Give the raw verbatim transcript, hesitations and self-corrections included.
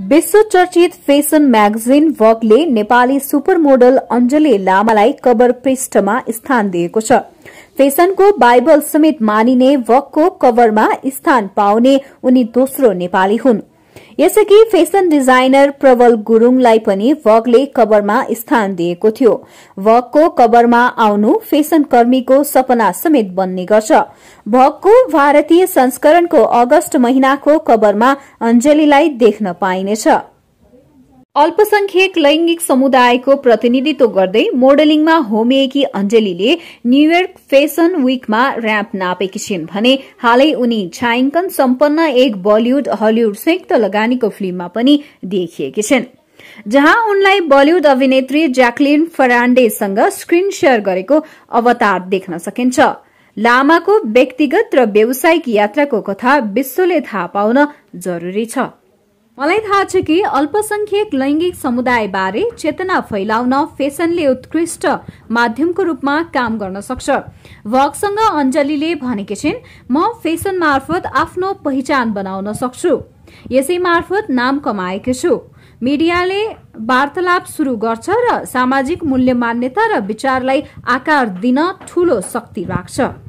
विश्व चर्चित fashion magazine वगले नेपाली सुपर मोडल अञ्जली लामालाई कभर पृष्ठमा स्थान दिएको छ। फेसनको बाइबल समेत मानिने वगको कभरमा स्थान पाउने उनी दोस्रो नेपाली हुन्। यसअघि फेसन डिजाइनर प्रबल गुरूङलाई पनि वगले कभरमा स्थान दिएको थियो। वगको कभरमा आउनु फेसन कर्मीको सपना समेत बन्ने गर्छ। वगको भारतीय संस्करणको अगस्त महिनाको कभरमा अञ्जलीलाई देख्न पाइनेछ। अल्पसंख्यक लैंगिक समुदायको प्रतिनिधित्व गर्दै मोडलिङमा होमिएकी अञ्जलीले न्यूयोर्क फेसन वीकमा र्याम्प नापेकी छिन् भने हालै उनी छायाङ्कन सम्पन्न एक बलिउड हलिउड संयुक्त लगानीको फिल्ममा पनि देखिएकी छिन्, जहाँ उनलाई बलिउड अभिनेत्री ज्याकलिन फर्नान्डेजसँग स्क्रिन शेयर गरेको अवतार देख्न सकिन्छ। लामाको व्यक्तिगत र व्यावसायिक यात्राको कथा विश्वले थाहा पाउन जरुरी छ। मलाई थाहा छ कि अल्पसंख्यक लैंगिक समुदायबारे चेतना फैलाउन फेसनले उत्कृष्ट माध्यमको रूपमा काम गर्न सक्छ। वगसँग अञ्जलीले भनेकी छिन्, म फेसन मार्फत आफ्नो पहिचान बनाउन सक्छु, यसै मार्फत नाम कमाएकी छु। मिडियाले वार्तालाप शुरू गर्छ र सामाजिक मूल्य मान्यता र विचारलाई आकार दिन ठूलो शक्ति राख्छ।